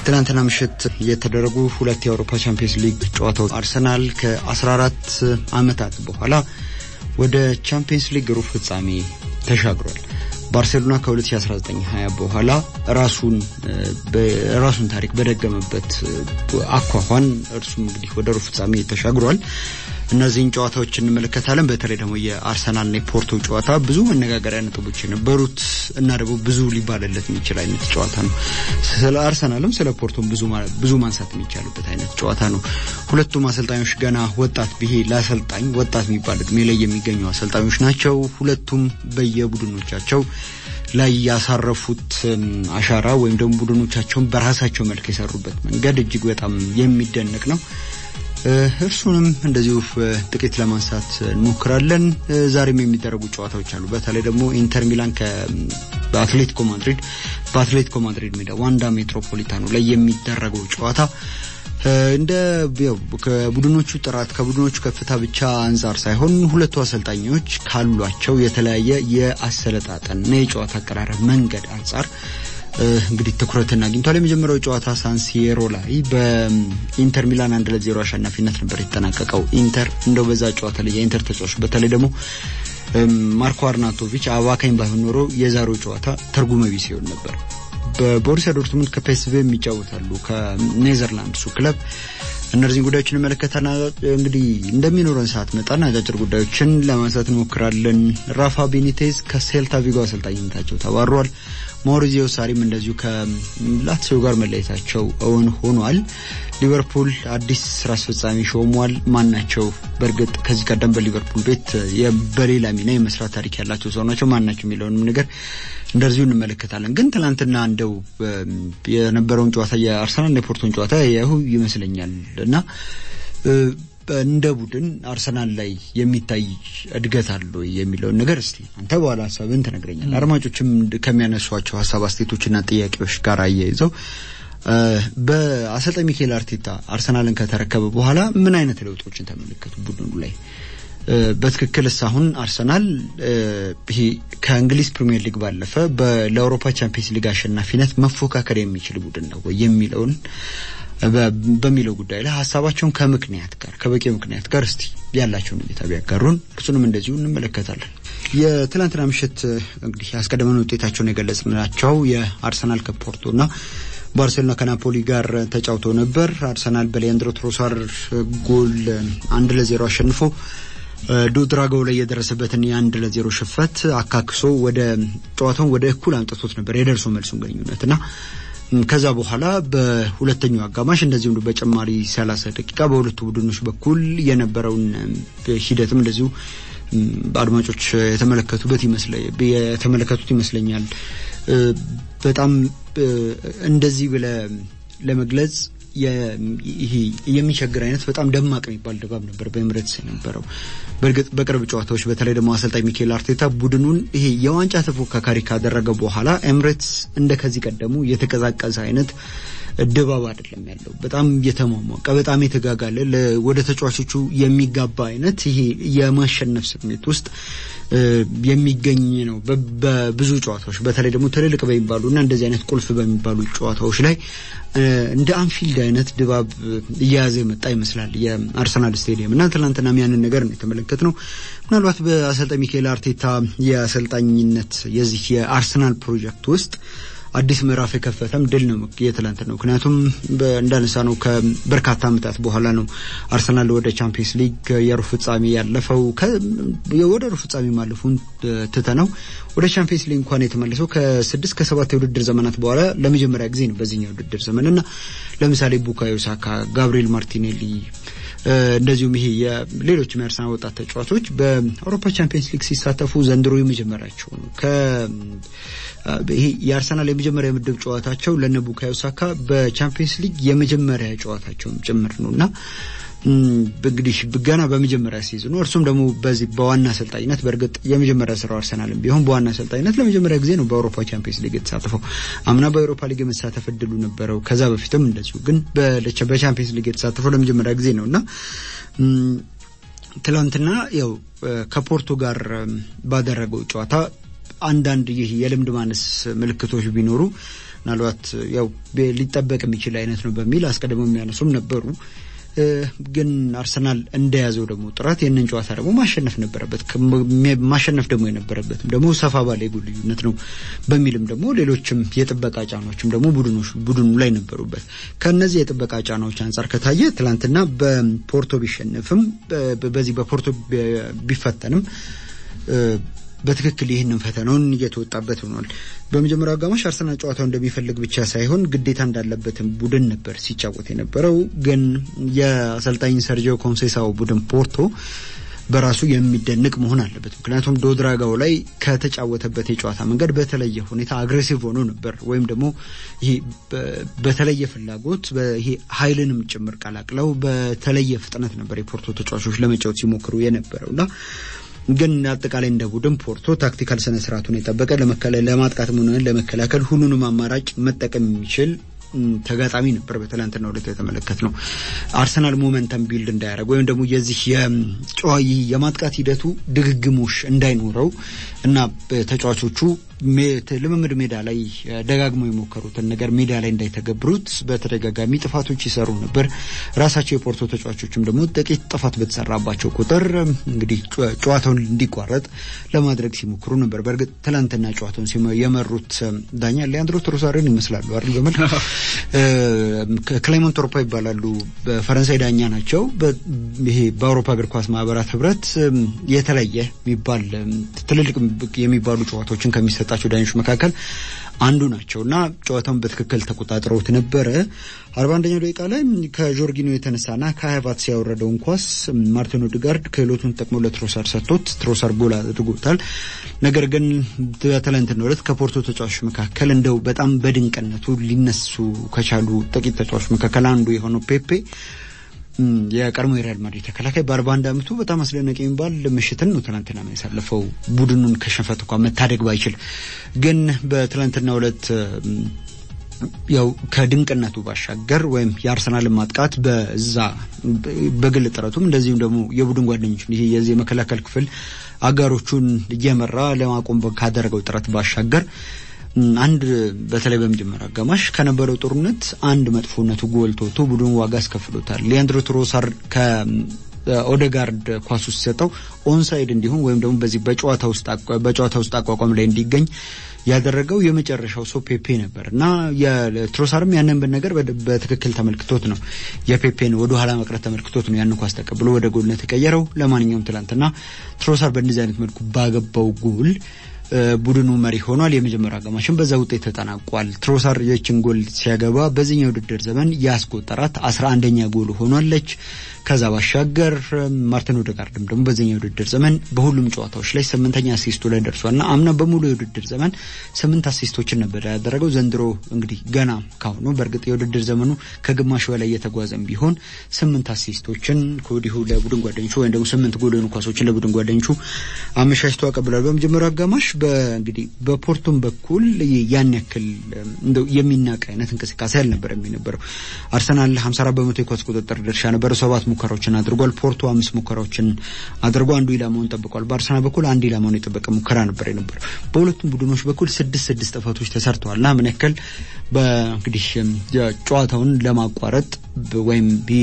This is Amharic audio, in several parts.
ትናንትና ምሽት የተደረጉ ሁለት የአውሮፓ ቻምፒየንስ ሊግ ጨዋታዎች አርሰናል ከ14 ዓመታት በኋላ ወደ ቻምፒየንስ ሊግ ሩብ ፍጻሜ ተሻግሯል። ባርሴሎና ከ2019-20 በኋላ ራሱን ታሪክ በደገመበት አኳኋን እርሱም እንግዲህ ወደ ሩብ ፍጻሜ ተሻግሯል። እነዚህን ጨዋታዎች እንመለከታለን። በተለይ ደግሞ የአርሰናልና የፖርቶ ጨዋታ ብዙ መነጋገሪያ ነጥቦች የነበሩት እና ደግሞ ብዙ ሊባልለት የሚችል አይነት ጨዋታ ነው። ስለ አርሰናልም ስለ ፖርቶም ብዙ ማንሳት የሚቻልበት አይነት ጨዋታ ነው። ሁለቱም አሰልጣኞች ገና ወጣት ለአሰልጣኝ ወጣት የሚባል እድሜ ላይ የሚገኙ አሰልጣኞች ናቸው። ሁለቱም በየቡድኖቻቸው ላይ ያሳረፉት አሻራ ወይም ደግሞ ቡድኖቻቸውን በራሳቸው መልክ የሰሩበት መንገድ እጅግ በጣም የሚደነቅ ነው። እርሱንም እንደዚሁ ጥቂት ለማንሳት እንሞክራለን። ዛሬም የሚደረጉ ጨዋታዎች አሉ። በተለይ ደግሞ ኢንተር ሚላን በአትሌቲኮ ማድሪድ ሜዳ ዋንዳ ሜትሮፖሊታኖ ላይ የሚደረገው ጨዋታ እንደ ከቡድኖቹ ጥራት ከቡድኖቹ ከፍታ ብቻ አንፃር ሳይሆን ሁለቱ አሰልጣኞች ካሏቸው የተለያየ የአሰለጣጠንና የጨዋታ አቀራረብ መንገድ አንፃር እንግዲህ ትኩረትን አግኝቷል። የመጀመሪያው ጨዋታ ሳንሲሮ ላይ በኢንተር ሚላን 1-0 አሸናፊነት ነበር የተጠናቀቀው። ኢንተር እንደው በዛ ጨዋታ ላይ የኢንተር ተጫዋች በተለይ ደግሞ ማርኮ አርናቶቪች አባካኝ ባይሆን ኖሮ የዛሬው ጨዋታ ትርጉም ቢስ ይሆን ነበር። በቦሩሲያ ዶርትሙንድ ከፒኤስቪ የሚጫወታሉ ከኔዘርላንድሱ ክለብ። እነዚህን ጉዳዮችን እንመለከታለን። እንግዲህ እንደሚኖረን ሰዓት መጣና አጫጭር ጉዳዮችን ለማንሳት እንሞክራለን። ራፋ ቤኒቴዝ ከሴልታ ቪጎ አሰልጣኝነታቸው ተባረዋል። ማውሪዚዮ ሳሪም እንደዚሁ ከላትሲዮ ጋር መለየታቸው እውን ሆኗል። ሊቨርፑል አዲስ ስራ አስፈጻሚ ሾሟል። ማናቸው? በርግጥ ከዚህ ቀደም በሊቨርፑል ቤት በሌላ ሚና የመስራት ታሪክ ያላቸው ሰው ናቸው። ማናቸው የሚለውንም ነገር እንደዚሁ እንመለከታለን። ግን ትናንትና እንደው የነበረውን ጨዋታ የአርሰናልና የፖርቶን ጨዋታ ያው ይመስለኛል እና እንደ ቡድን አርሰናል ላይ የሚታይ እድገት አለው የሚለው ነገር እስቲ አንተ በኋላ ሐሳብን ተነግረኛል። አድማጮችም ከሚያነሷቸው ሐሳብ አስተያየቶችና ጥያቄዎች ጋር አያይዘው በአሰልጣኝ ሚኬል አርቴታ አርሰናልን ከተረከበ በኋላ ምን አይነት ለውጦችን ተመለከቱ ቡድኑ ላይ? በትክክልስ አሁን አርሰናል ከእንግሊዝ ፕሪሚየር ሊግ ባለፈ ለአውሮፓ ቻምፒየንስ ሊግ አሸናፊነት መፎካከር የሚችል ቡድን ነው የሚለውን በሚለው ጉዳይ ላይ ሐሳባቸውን ከበቂ ምክንያት ጋር እስቲ ያላቸውን እይታ ቢያጋሩን እርሱንም እንደዚሁ እንመለከታለን። የትላንትና ምሽት እንግዲህ አስቀድመን ውጤታቸውን የገለጽናቸው የአርሰናል ከፖርቶና ባርሴሎና ከናፖሊ ጋር ተጫውተው ነበር። አርሰናል በሊያንድሮ ትሮሳር ጎል 1-0 አሸንፎ ዱድራጎ ላይ የደረሰበትን የ1-0 ሽፈት አካክሶ ወደ ጨዋታው ወደ እኩል አምጥቶት ነበር የደርሶ መልሱን ግንኙነትና ከዛ በኋላ በሁለተኛው አጋማሽ እንደዚሁ በጨማሪ 30 ደቂቃ በሁለቱ ቡድኖች በኩል የነበረውን ሂደትም እንደዚሁ አድማጮች የተመለከቱት ይመስለኛል። በጣም እንደዚህ ብለ ለመግለጽ ይሄ የሚቸግር አይነት በጣም ደማቅ የሚባል ድባብ ነበር በኤምሬትስ የነበረው። በርግጥ በቅርብ ጨዋታዎች በተለይ ደግሞ አሰልጣኝ ሚኬል አርቴታ ቡድኑን ይሄ የዋንጫ ተፎካካሪ ካደረገ በኋላ ኤምሬትስ እንደከዚህ ቀደሙ የተቀዛቀዘ አይነት ድባብ አይደለም ያለው። በጣም የተሟሟቀ በጣም የተጋጋለ ወደ ተጫዋቾቹ የሚጋባ አይነት ይሄ የማሸነፍ ስሜት ውስጥ የሚገኝ ነው። በብዙ ጨዋታዎች በተለይ ደግሞ ትልልቅ በሚባሉና እንደዚህ አይነት ቁልፍ በሚባሉ ጨዋታዎች ላይ እንደ አንፊልድ አይነት ድባብ እያያዘ መጣ ይመስላል የአርሰናል ስቴዲየም እና ትናንትና ያንን ነገር ነው የተመለከትነው። ምናልባት በአሰልጣኝ ሚኬል አርቴታ የአሰልጣኝነት የዚህ የአርሰናል ፕሮጀክት ውስጥ አዲስ ምዕራፍ የከፈተም ድል ነው የትላንትና። ምክንያቱም እንዳነሳ ነው ከበርካታ ዓመታት በኋላ ነው አርሰናል ወደ ቻምፒየንስ ሊግ የሩብ ፍጻሜ ያለፈው። ወደ ሩብ ፍጻሜ ማለፉን ትተነው ወደ ቻምፒየንስ ሊግ እንኳን የተመለሰው ከ6 ከ7 የውድድር ዘመናት በኋላ ለመጀመሪያ ጊዜ ነው በዚህኛው ውድድር ዘመንና ለምሳሌ ቡካዮ ሳካ፣ ጋብሪኤል ማርቲኔሊ እንደዚሁም ይሄ የሌሎች የአርሰናል ወጣት ተጫዋቾች በአውሮፓ ቻምፒየንስ ሊግ ሲሳተፉ ዘንድሮ የመጀመሪያቸው ነው። ይሄ የአርሰናል የመጀመሪያ ምድብ ጨዋታቸው ለነቡካዮ ሳካ በቻምፒየንስ ሊግ የመጀመሪያ ጨዋታቸው ጭምር ነውና እንግዲህ ገና በመጀመሪያ ሲዝኑ እርሱም ደግሞ በዚህ በዋና አሰልጣኝነት በርግጥ የመጀመሪያ ስራው አርሰናልም ቢሆን በዋና አሰልጣኝነት ለመጀመሪያ ጊዜ ነው በአውሮፓ ቻምፒየንስ ሊግ የተሳተፈው። አምና በአውሮፓ ሊግ መሳተፍ እድሉ ነበረው ከዛ በፊትም እንደዚሁ፣ ግን በቻምፒየንስ ሊግ የተሳተፈው ለመጀመሪያ ጊዜ ነውና ትላንትና ያው ከፖርቶ ጋር ባደረገው ጨዋታ አንዳንድ ይሄ የልምድ ማነስ ምልክቶች ቢኖሩ ምናልባት ያው ሊጠበቅ የሚችል አይነት ነው በሚል አስቀድመው የሚያነሱም ነበሩ። ግን አርሰናል እንደያዘው ደግሞ ጥራት የነን ጨዋታ ደግሞ ማሸነፍ ነበረበት። ማሸነፍ ደግሞ የነበረበት ደግሞ ሰፋ ባለ ጎል ልዩነት ነው በሚልም ደግሞ ሌሎችም የጥበቃ ጫናዎችም ደግሞ ቡድኑ ላይ ነበሩበት። ከነዚህ የጥበቃ ጫናዎች አንፃር ከታየ ትላንትና በፖርቶ ቢሸነፍም በዚህ በፖርቶ ቢፈተንም በትክክል ይሄንን ፈተናውን እየተወጣበት ሆኗል። በመጀመሪያው አጋማሽ አርሰናል ጨዋታው እንደሚፈልግ ብቻ ሳይሆን ግዴታ እንዳለበትም ቡድን ነበር ሲጫወት የነበረው። ግን የአሰልጣኝ ሰርጂዮ ኮንሴሳው ቡድን ፖርቶ በራሱ የሚደንቅ መሆን አለበት። ምክንያቱም ዶድራጋው ላይ ከተጫወተበት የጨዋታ መንገድ በተለየ ሁኔታ አግሬሲቭ ሆኖ ነበር፣ ወይም ደግሞ ይሄ በተለየ ፍላጎት ይሄ ኃይልንም ጭምር ቀላቅለው በተለየ ፍጥነት ነበር የፖርቶ ተጫዋቾች ለመጫወት ሲሞክሩ የነበረውና ግን አጠቃላይ እንደ ቡድን ፖርቶ ታክቲካል ሰነ ስርዓቱን የጠበቀ ለማጥቃት ሆነ ለመከላከል ሁሉንም አማራጭ መጠቀም የሚችል ተጋጣሚ ነበር። በትላንትናው ዕለት የተመለከትነው አርሰናል ሞመንተም ቢልድ እንዳያደርግ ወይም ደግሞ የዚህ የማጥቃት ሂደቱ ድግግሞሽ እንዳይኖረው እና ተጫዋቾቹ ልምምድ ሜዳ ላይ ደጋግመው የሞከሩትን ነገር ሜዳ ላይ እንዳይተገብሩት በተደጋጋሚ ጥፋቶች ይሰሩ ነበር። ራሳቸው የፖርቶ ተጫዋቾችም ደግሞ ጥቂት ጥፋት በተሰራባቸው ቁጥር እንግዲህ ጨዋታውን እንዲቋረጥ ለማድረግ ሲሞክሩ ነበር። በእርግጥ ትላንትና ጨዋታውን የመሩት ዳኛ ሊያንድሮ ትሮሳርን ይመስላሉ አይደል? በመልክ ክሌመንት ቶርፓ ይባላሉ። በፈረንሳይ ዳኛ ናቸው። ይሄ በአውሮፓ እግር ኳስ ማህበራት ህብረት የተለየ የሚባል ትልልቅ የሚባሉ ጨዋታዎችን ከሚሰጣቸው ዳኞች መካከል አንዱ ናቸውና ጨዋታውን በትክክል ተቆጣጥረውት ነበረ። 41ኛው ደቂቃ ላይ ከጆርጊኖ የተነሳና ከሃቫርትዝ ያወረደውን ኳስ ማርቲን ኦዴጋርድ ክህሎቱን ተጠቅሞ ለትሮሳር ሰጥቶት ትሮሳር ጎል አድርጎታል። ነገር ግን በትላንትናው ዕለት ከፖርቶ ተጫዋቾች መካከል እንደው በጣም በድንቅነቱ ሊነሱ ከቻሉ ጥቂት ተጫዋቾች መካከል አንዱ የሆነው ፔፔ የቀድሞ የሪያል ማድሪድ ተከላካይ በ41 ዓመቱ በጣም አስደናቂ የሚባል ምሽትን ነው ትናንትና ያሳለፈው። ቡድኑን ከሽንፈት እንኳን መታደግ ባይችል ግን በትናንትናው ዕለት ያው ከድንቅነቱ ባሻገር ወይም የአርሰናልን ማጥቃት በግል ጥረቱም እንደዚሁም ደግሞ የቡድን ጓደኞች ይሄ የዚህ መከላከል ክፍል አጋሮቹን እየመራ ለማቆም ካደረገው ጥረት ባሻገር አንድ በተለይ በመጀመሪያ አጋማሽ ከነበረው ጦርነት አንድ መጥፎነቱ ጎልቶ ቡድኑ ዋጋ አስከፍሎታል። ሊያንድሮ ትሮሳር ከኦዴጋርድ ኳስ ውስጥ ሰጠው ኦንሳይድ እንዲሆን ወይም ደግሞ በዚህ በጨዋታ ውስጥ አቋቋም ላይ እንዲገኝ ያደረገው የመጨረሻው ሰው ፔፔ ነበርና የትሮሳርም ያንን ነገር በትክክል ተመልክቶት ነው የፔፔን ወደ ኋላ መቅረት ተመልክቶት ነው ያን ኳስ ተቀብሎ ወደ ጎልነት ተቀየረው። ለማንኛውም ትላንትና ትሮሳር በእንደዚህ አይነት መልኩ ባገባው ጎል ቡድኑ መሪ ሆኗል። የመጀመሪያው አጋማሽም በዛ ውጤት ተጠናቋል። ትሮሳር የችን ጎል ሲያገባ በዚህኛው ውድድር ዘመን ያስቆጠራት 11ኛ ጎል ሆኗለች። ከዛ ባሻገር ማርቲን ኦዴጋርድም ደግሞ በዚህኛው ውድድር ዘመን በሁሉም ጨዋታዎች ላይ 8ኛ አሲስቱ ላይ ደርሷልና አምና በሙሉ የውድድር ዘመን 8 አሲስቶችን ነበር ያደረገው። ዘንድሮ እንግዲህ ገና ካሁኑ በእርግጥ የውድድር ዘመኑ ከግማሽ በላይ የተጓዘም ቢሆን 8 አሲስቶችን ከወዲሁ ለቡድን ጓደኞቹ ወይም ደግሞ 8 ጎል የሆኑ ኳሶችን ለቡድን ጓደኞቹ አመሻሽቶ አቀብሏል። በመጀመሪያው አጋማሽ እንግዲህ በፖርቶም በኩል ያን ያክል እንደው የሚናቅ አይነት እንቅስቃሴ አልነበረም የነበረው። አርሰናል 54% የኳስ ቁጥጥር ድርሻ ነበር። 7 ሙከራዎችን አድርጓል። ፖርቶ 5 ሙከራዎችን አድርጓ አንዱ ኢላማውን ጠብቋል። በአርሰናል በኩል አንድ ኢላማውን የጠበቀ ሙከራ ነበር የነበረው። በሁለቱም ቡድኖች በኩል 6 ጥፋቶች ተሰርተዋልና ምን ያክል በእንግዲህ ጨዋታውን ለማቋረጥ ወይም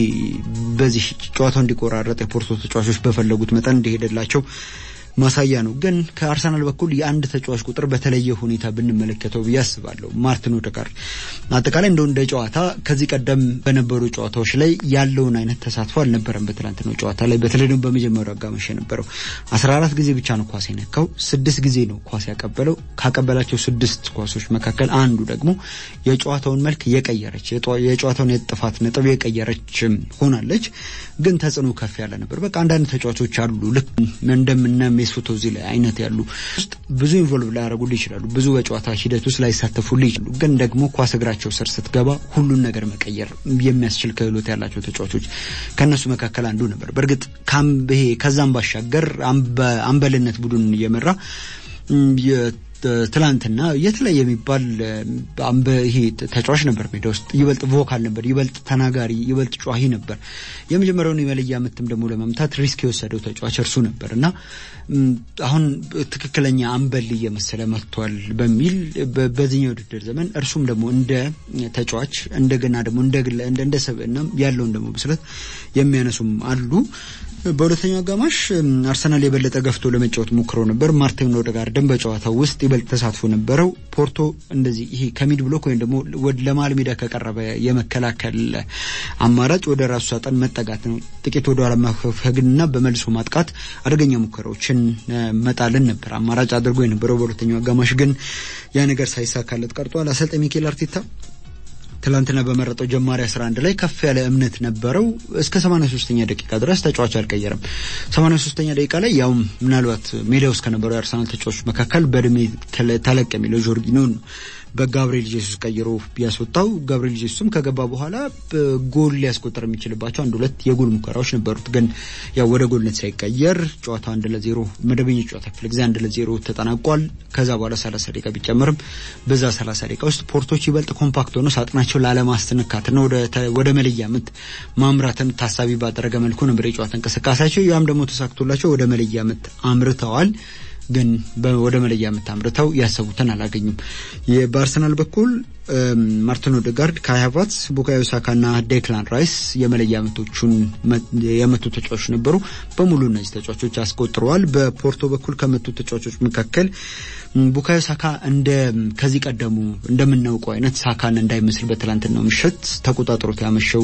በዚህ ጨዋታው እንዲቆራረጥ የፖርቶ ተጫዋቾች በፈለጉት መጠን እንደሄደላቸው ማሳያ ነው። ግን ከአርሰናል በኩል የአንድ ተጫዋች ቁጥር በተለየ ሁኔታ ብንመለከተው ያስባለሁ ማርቲን ኦዴጋርድ አጠቃላይ እንደ ጨዋታ ከዚህ ቀደም በነበሩ ጨዋታዎች ላይ ያለውን አይነት ተሳትፎ አልነበረም። በትላንትናው ጨዋታ ላይ በተለይ ደግሞ በመጀመሪያው አጋማሽ የነበረው 14 ጊዜ ብቻ ነው ኳስ የነካው፣ 6 ጊዜ ነው ኳስ ያቀበለው። ካቀበላቸው 6 ኳሶች መካከል አንዱ ደግሞ የጨዋታውን መልክ የቀየረች የጨዋታውን የጥፋት ነጥብ የቀየረች ሆናለች። ግን ተጽዕኖ ከፍ ያለ ነበር። በቃ አንዳንድ ተጫዋቾች አሉ ልክ እንደምናም ሜሱቶ እዚህ ላይ አይነት ያሉ ብዙ ኢንቮልቭ ላያደርጉ ይችላሉ፣ ብዙ በጨዋታ ሂደት ውስጥ ላይሳተፉ ይችላሉ። ግን ደግሞ ኳስ እግራቸው ስር ስትገባ ሁሉን ነገር መቀየር የሚያስችል ክህሎት ያላቸው ተጫዋቾች ከነሱ መካከል አንዱ ነበር። በእርግጥ ከዛም ባሻገር አምበልነት ቡድኑን እየመራ ትላንትና የተለየ የሚባል ይሄ ተጫዋች ነበር ሜዳ ውስጥ ይበልጥ ቮካል ነበር ይበልጥ ተናጋሪ ይበልጥ ጨዋሂ ነበር የመጀመሪያውን የመለያ ምትም ደግሞ ለማምታት ሪስክ የወሰደው ተጫዋች እርሱ ነበርና አሁን ትክክለኛ አምበል እየመሰለ መጥቷል በሚል በዚህኛው ውድድር ዘመን እርሱም ደግሞ እንደ ተጫዋች እንደገና ደግሞ እንደ ሰብዕና ያለውን ደግሞ ብስለት የሚያነሱም አሉ በሁለተኛው አጋማሽ አርሰናል የበለጠ ገፍቶ ለመጫወት ሞክሮ ነበር ማርቲን ኦዴጋርድ በጨዋታው ውስጥ ይበልጥ ተሳትፎ ነበረው ፖርቶ እንደዚህ ይሄ ከሚድ ብሎክ ወይም ደግሞ ወደ ለማል ሜዳ ከቀረበ የመከላከል አማራጭ ወደ ራሱ ሳጥን መጠጋት ነው ጥቂት ወደ ኋላ ማፈግና በመልሶ ማጥቃት አደገኛ ሙከራዎችን መጣልን ነበር አማራጭ አድርጎ የነበረው በሁለተኛው አጋማሽ ግን ያ ነገር ሳይሳካለት ቀርቷል አሰልጣኝ ሚኬል አርቴታ ትላንትና በመረጠው ጀማሪ 11 ላይ ከፍ ያለ እምነት ነበረው እስከ 83ኛ ደቂቃ ድረስ ተጫዋች አልቀየረም 83ኛ ደቂቃ ላይ ያው ምናልባት ሜዳው ውስጥ ከነበረው የአርሰናል ተጫዋቾች መካከል በእድሜ ተለቅ የሚለው ጆርጊኖ በጋብሪኤል ጄሱስ ቀይሮ ያስወጣው ጋብሪኤል ጄሱስም ከገባ በኋላ ጎል ሊያስቆጥር የሚችልባቸው አንድ ሁለት የጎል ሙከራዎች ነበሩት ግን ያው ወደ ጎልነት ሳይቀየር ጨዋታው 1-0 መደበኛ ጨዋታ ክፍለ ጊዜ 1-0 ተጠናቋል ከዛ በኋላ 30 ደቂቃ ቢጨመርም በዛ 30 ደቂቃ ውስጥ ፖርቶች ይበልጥ ኮምፓክት ሆነው ሳጥናቸው ላለማስተነካት ነው ወደ መለያ ምት ማምራትን ታሳቢ ባደረገ መልኩ ነበር የጨዋታ እንቅስቃሴያቸው ያም ደግሞ ተሳክቶላቸው ወደ መለያ ምት አምርተዋል ግን ወደ መለያ ምት አምርተው ያሰቡትን አላገኙም የባርሰናል በኩል ማርቲን ኦዴጋርድ ካይ ሃቨርትዝ ቡካዮ ሳካና ዴክላን ራይስ የመለያ ምቶቹን የመቱ ተጫዋቾች ነበሩ በሙሉ እነዚህ ተጫዋቾች አስቆጥረዋል በፖርቶ በኩል ከመቱ ተጫዋቾች መካከል ቡካዮ ሳካ ከዚህ ቀደሙ እንደምናውቀው አይነት ሳካን እንዳይመስል በትላንትናው ምሽት ተቆጣጥሮት ያመሸው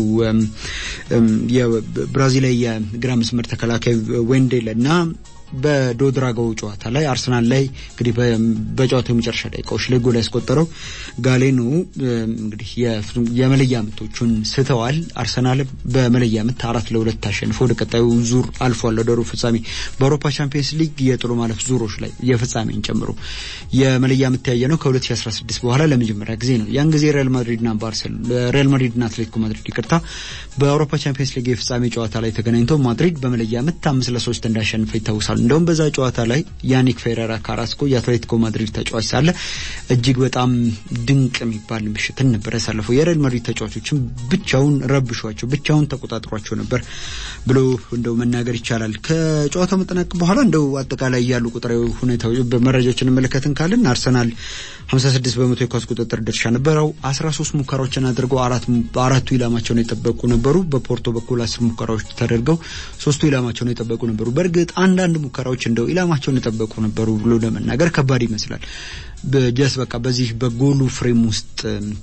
የብራዚላዊ የግራ መስመር ተከላካይ ዌንዴልና በዶድራጋው ጨዋታ ላይ አርሰናል ላይ እንግዲህ በጨዋታው መጨረሻ ደቂቃዎች ላይ ጎል ያስቆጠረው ጋሌኖ እንግዲህ የመለያ ምቶቹን ስተዋል አርሰናል በመለያ ምት 4-2 ታሸንፎ ወደ ቀጣዩ ዙር አልፏል ወደ ሩብ ፍጻሜ በአውሮፓ ቻምፒየንስ ሊግ የጥሎ ማለፍ ዙሮች ላይ የፍጻሜን ጨምሮ የመለያ ምት ያየነው ከ2016 በኋላ ለመጀመሪያ ጊዜ ነው ያን ጊዜ ሪያል ማድሪድና አትሌቲኮ ማድሪድ ይቅርታ በአውሮፓ ቻምፒየንስ ሊግ የፍጻሜ ጨዋታ ላይ ተገናኝተው ማድሪድ በመለያ ምት 5-3 እንዳሸነፈ ይታወሳል እንደውም በዛ ጨዋታ ላይ ያኒክ ፌሬራ ካራስኮ የአትሌቲኮ ማድሪድ ተጫዋች ሳለ እጅግ በጣም ድንቅ የሚባል ምሽትን ነበር ያሳለፈው የሪያል ማድሪድ ተጫዋቾችን ብቻውን ረብሿቸው ብቻውን ተቆጣጥሯቸው ነበር ብሎ እንደው መናገር ይቻላል ከጨዋታው መጠናቀቅ በኋላ እንደው አጠቃላይ ያሉ ቁጥራዊ ሁኔታዎች በመረጃዎችን እንመለከትን ካልን አርሰናል 56% የኳስ ቁጥጥር ድርሻ ነበረው 13 ሙከራዎችን አድርገው አራቱ ኢላማቸውን የጠበቁ ነበሩ በፖርቶ በኩል 10 ሙከራዎች ተደርገው 3ቱ ኢላማቸውን የጠበቁ ነበሩ በእርግጥ አንዳንድ ሙከራዎች እንደው ኢላማቸውን የጠበቁ ነበሩ ብሎ ለመናገር ከባድ ይመስላል በጀስ በቃ በዚህ በጎሉ ፍሬም ውስጥ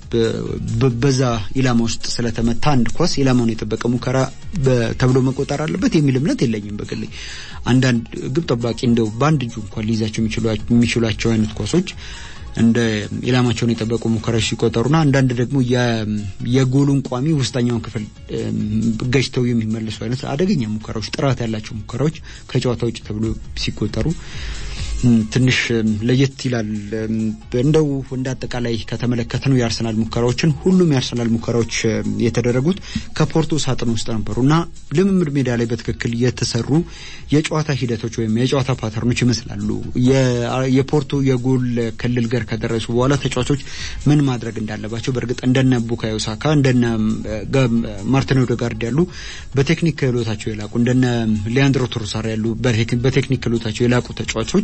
በዛ ኢላማ ውስጥ ስለተመታ አንድ ኳስ ኢላማውን የጠበቀ ሙከራ ተብሎ መቆጠር አለበት የሚል እምነት የለኝም በግሌ አንዳንድ ግብ ጠባቂ እንደው ባንድ እጁ እንኳን ሊይዛቸው የሚችሏቸው አይነት ኳሶች እንደ ኢላማቸውን የጠበቁ ሙከራዎች ሲቆጠሩና አንዳንድ ደግሞ የጎሉን ቋሚ ውስጠኛውን ክፍል ገጭተው የሚመለሱ አይነት አደገኛ ሙከራዎች ጥራት ያላቸው ሙከራዎች ከጨዋታ ውጭ ተብሎ ሲቆጠሩ ትንሽ ለየት ይላል እንደው እንዳጠቃላይ ከተመለከተነው የአርሰናል ሙከራዎችን ሁሉም የአርሰናል ሙከራዎች የተደረጉት ከፖርቶ ሳጥን ውስጥ ነበሩና ልምምድ ሜዳ ላይ በትክክል የተሰሩ የጨዋታ ሂደቶች ወይም የጨዋታ ፓተርኖች ይመስላሉ የፖርቶ የጎል ክልል ጋር ከደረሱ በኋላ ተጫዋቾች ምን ማድረግ እንዳለባቸው በእርግጥ እንደነ ቡካዮ ሳካ እንደነ ማርቲን ኦዴጋርድ ያሉ በቴክኒክ ክህሎታቸው የላቁ እንደነ ሊያንድሮ ትሮሳር ያሉ በቴክኒክ ክህሎታቸው የላቁ ተጫዋቾች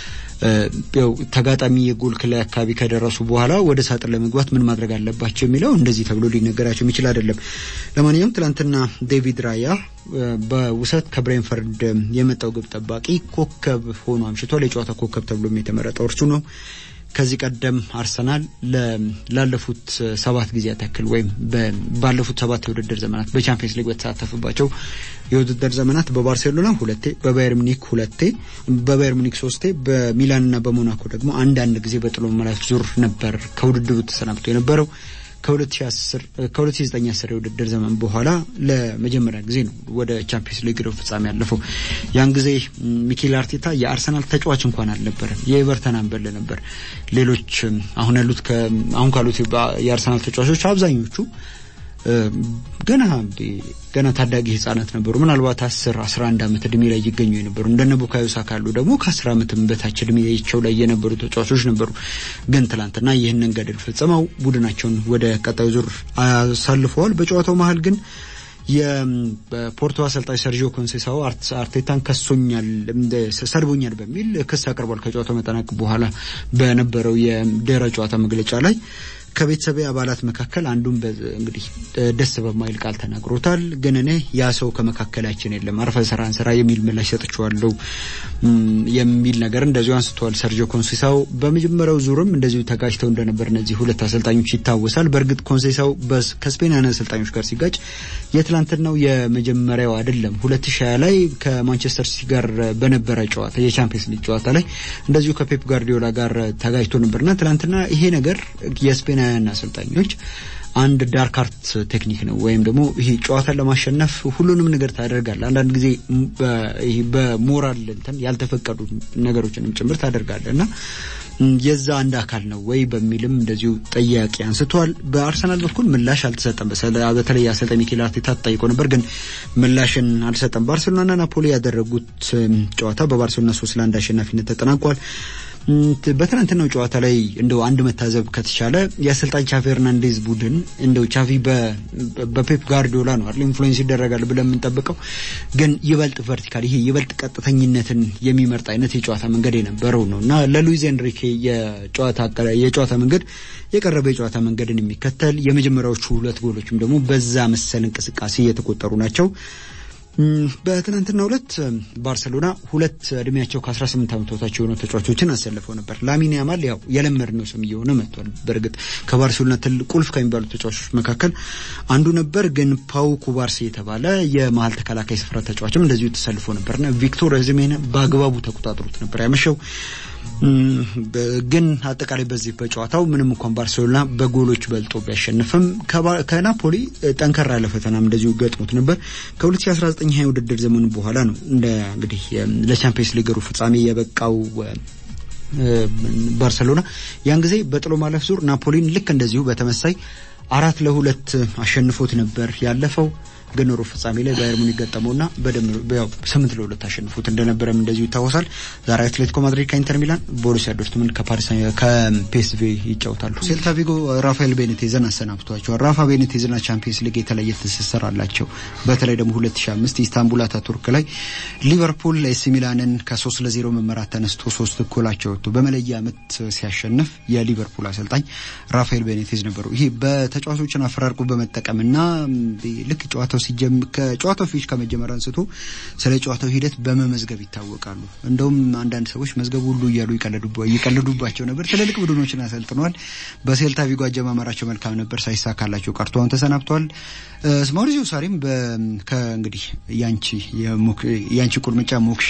ያው ተጋጣሚ የጎል ክልል አካባቢ ከደረሱ በኋላ ወደ ሳጥን ለመግባት ምን ማድረግ አለባቸው የሚለው እንደዚህ ተብሎ ሊነገራቸው የሚችል አይደለም ለማንኛውም ትላንትና ዴቪድ ራያ በውሰት ከብሬንፈርድ የመጣው ግብ ጠባቂ ኮከብ ሆኖ አምሽቷል የጨዋታ ኮከብ ተብሎ የተመረጠው እርሱ ነው ከዚህ ቀደም አርሰናል ላለፉት 7 ጊዜያት ያክል ወይም ባለፉት 7 የውድድር ዘመናት በቻምፒየንስ ሊግ በተሳተፈባቸው የውድድር ዘመናት በባርሴሎና 2 በባየር ሙኒክ 2 በባየር ሙኒክ 3 በሚላንና በሞናኮ ደግሞ አንድ ጊዜ በጥሎ ማለፍ ዙር ነበር ከውድድሩ ተሰናብቶ የነበረው ከ2009 የውድድር ዘመን በኋላ ለመጀመሪያ ጊዜ ነው ወደ ቻምፒየንስ ሊግ ሩብ ፍጻሜ ያለፈው ያን ጊዜ ሚኬል አርቴታ የአርሰናል ተጫዋች እንኳን አልነበረም የኤቨርተን አምበል ነበር ሌሎች አሁን ካሉት የአርሰናል ተጫዋቾች አብዛኞቹ ገና ታዳጊ ህፃናት ነበሩ ምናልባት 10 11 አመት እድሜ ላይ ይገኙ የነበሩ እንደነ ቡካዮ ሳካ ካሉ ደግሞ ከ10 አመትም በታች እድሜያቸው ላይ የነበሩ ተጫዋቾች ነበሩ ግን ትላንትና ይሄንን ገድል ፈጽመው ቡድናቸውን ወደ ቀጣዩ ዙር አሳልፈዋል በጨዋታው መሃል ግን የፖርቶ አሰልጣኝ ሰርጂዮ ኮንሴሳኦ አርቴታን ከሶኛል ሰድቦኛል በሚል ክስ አቅርቧል ከጨዋታው መጠናቀቅ በኋላ በነበረው የድህረ ጨዋታ መግለጫ ላይ ከቤተሰብ አባላት መካከል አንዱን እንግዲህ ደስ በማይል ቃል ተናግሮታል ግን እኔ ያ ሰው ከመካከላችን የለም አርፈ ሰራን ሰራ የሚል ምላሽ ሰጥቻለሁ የሚል ነገር እንደዚሁ አንስቷል ሰርጂዮ ኮንሴሳኦ በመጀመሪያው ዙርም እንደዚሁ ተጋጭተው እንደነበር እነዚህ ሁለት አሰልጣኞች ይታወሳል በርግጥ ኮንሴሳኦ ከስፔናውያን አሰልጣኞች ጋር ሲጋጭ የትላንትናው የመጀመሪያው አይደለም 2020 ላይ ከማንቸስተር ሲቲ ጋር በነበረ ጨዋታ የቻምፒየንስ ሊግ ጨዋታ ላይ እንደዚሁ ከፔፕ ጋርዲዮላ ጋር ተጋጭቶ ነበርና ትላንትና ይሄ ነገር የስፔናውያን አሰልጣኞች አንድ ዳርክ አርት ቴክኒክ ነው ወይም ደግሞ ይሄ ጨዋታን ለማሸነፍ ሁሉንም ነገር ታደርጋለህ አንዳንድ ጊዜ በሞራል እንትን ያልተፈቀዱ ነገሮችንም ጭምር ታደርጋለህና የዛ አንድ አካል ነው ወይ በሚልም እንደዚሁ ጥያቄ አንስቷል በአርሰናል በኩል ምላሽ አልተሰጠም በተለይ አሰልጣኝ ሚኬል አርቴታ ተጠይቆ ነበር ግን ምላሽን አልሰጠም ባርሴሎናና ናፖሊ ያደረጉት ጨዋታ በባርሴሎና 3-1 አሸናፊነት ተጠናቋል በትናንትናው ጨዋታ ላይ እንደው አንድ መታዘብ ከተቻለ የአሰልጣኝ ቻቪ ሄርናንዴዝ ቡድን እንደው ቻቪ በፔፕ ጋርዲዮላ ነው አይደል ኢንፍሉዌንስ ይደረጋል ብለን የምንጠብቀው ግን ይበልጥ ቨርቲካል ይሄ ይበልጥ ቀጥተኝነትን የሚመርጥ አይነት የጨዋታ መንገድ የነበረው ነውና ለሉዊስ ኤንሪኬ የጨዋታ መንገድ የቀረበ የጨዋታ መንገድን የሚከተል የመጀመሪያዎቹ ሁለት ጎሎችም ደግሞ በዛ መሰል እንቅስቃሴ የተቆጠሩ ናቸው በትናንትናው ዕለት ባርሴሎና ሁለት እድሜያቸው ከ18 ዓመት በታች የሆኑ ተጫዋቾችን አሰልፈው ነበር ላሚን ያማል ያው የለመድነው ስም እየሆነ መጥቷል በርግጥ ከባርሴሎና ትልቅ ቁልፍ ከሚባሉ ተጫዋቾች መካከል አንዱ ነበር ግን ፓው ኩባርሲ የተባለ የመሃል ተከላካይ ስፍራ ተጫዋችም እንደዚሁ ተሰልፎ ነበርና ቪክቶር ኦዚሜን በአግባቡ ተቆጣጥሮት ነበር ያመሸው ግን አጠቃላይ በዚህ በጨዋታው ምንም እንኳን ባርሴሎና በጎሎች በልጦ ቢያሸንፍም ከናፖሊ ጠንከራ ያለ ፈተናም እንደዚሁ ገጥሞት ነበር ከ2019 ውድድር ዘመኑ በኋላ ነው እንግዲህ ለቻምፒየንስ ሊግ ፍጻሜ የበቃው ባርሴሎና ያን ጊዜ በጥሎ ማለፍ ዙር ናፖሊን ልክ እንደዚሁ በተመሳይ 4-2 አሸንፎት ነበር ያለፈው ግን ሩብ ፍጻሜ ላይ ባየር ሙኒክ ገጠመውና በደምብ ያው 8-2 አሸንፎት እንደነበረም እንደዚሁ ይታወሳል ዛሬ አትሌቲኮ ማድሪድ ከኢንተር ሚላን ቦሩሲያ ዶርትሙንድ ከፒኤስቪ ይጫወታሉ ሴልታ ቪጎ ራፋኤል ቤኒቴዝን አሰናብቷቸዋል ራፋ ቤኒቴዝና ቻምፒየንስ ሊግ የተለየ ትስስር አላቸው በተለይ ደግሞ 2005 ኢስታንቡል አታቱርክ ላይ ሊቨርፑል ኤሲ ሚላንን ከ3-0 መመራት ተነስቶ 3 ጎላቸው ወጥቶ በመለያ ምት ሲያሸንፍ የሊቨርፑል አሰልጣኝ ራፋኤል ቤኒቴዝ ነበሩ ይሄ በተጫዋቾችን አፈራርቆ በመጠቀምና ልክ ከጨዋታው ፊት ከመጀመር አንስቶ ስለ ጨዋታው ሂደት በመመዝገብ ይታወቃሉ እንደውም አንዳንድ ሰዎች መዝገቡ ሁሉ እያሉ ይቀልዱባቸው ነበር ትልልቅ ቡድኖችን አሰልጥነዋል በሴልታ ቪጎ አጀማመራቸው መልካም ነበር ሳይሳካላቸው ቀርተዋል ተሰናብተዋል ማውሪዚዮ ሳሪም ከእንግዲህ ያንቺ ቁርምጫ ሞክሽ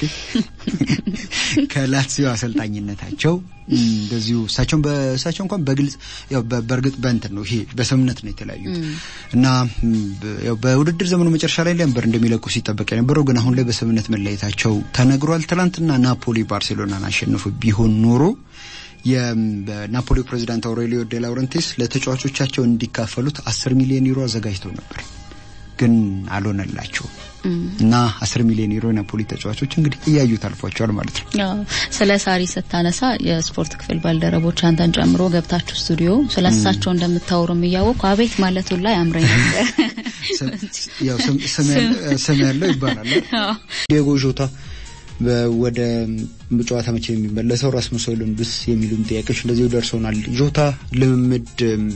ከላትሲዮ አሰልጣኝነታቸው እንደዚሁ እሳቸው እንኳን በግልጽ ያው በርግጥ በእንትን ነው ይሄ በስምምነት ነው የተለያዩት እና ያው በውድድር ዘመኑ መጨረሻ ላይ ነበር እንደሚለቁ ሲጠበቅ የነበረው ግን አሁን ላይ በስምምነት መለየታቸው ተነግሯል ትላንትና ናፖሊ ባርሴሎናን አሸንፎ ቢሆን ኖሮ የናፖሊ ፕሬዝዳንት አውሬሊዮ ዴ ላውረንቲስ ለተጫዋቾቻቸው እንዲካፈሉት 10 ሚሊዮን ዩሮ አዘጋጅተው ነበር ግን አልሆነላቸው እና 10 ሚሊዮን ዩሮ ናፖሊ ተጫዋቾች እንግዲህ እያዩት አልፏቸዋል ማለት ነው ያው ስለ ሳሪ ስታነሳ የስፖርት ክፍል ባልደረቦች አንተን ጨምሮ ገብታችሁ ስቱዲዮ ስለሳቸው እንደምታወሩም እያወቁ አቤት ማለቱ ላይ አምረኝ ነበር ያው ስም ያለው ይባላል ዲየጎ ጆታ ወደ ጨዋታ መቼ የሚመለሰው ራስሙስ ሆይሉንድስ የሚሉም ጥያቄዎች እንደዚህ ደርሰውናል ጆታ ልምምድ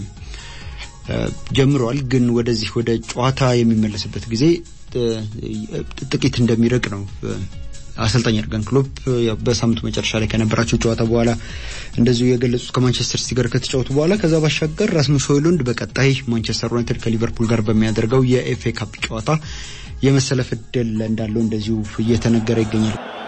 ጀምሯል ግን ወደዚህ ወደ ጨዋታ የሚመለስበት ጊዜ ጥቂት እንደሚርቅ ነው አሰልጣኝ አርገን ክሎፕ በሳምንቱ መጨረሻ ላይ ከነበራቸው ጨዋታ በኋላ እንደዚሁ የገለጹት ከማንቸስተር ሲቲ ጋር ከተጫወቱ በኋላ ከዛ ባሻገር ራስሙስ ሆይሉንድ በቀጣይ ማንቸስተር ዩናይትድ ከሊቨርፑል ጋር በሚያደርገው የኤፍኤ ካፕ ጨዋታ የመሰለፍ እድል እንዳለው እንደዚሁ እየተነገረ ይገኛል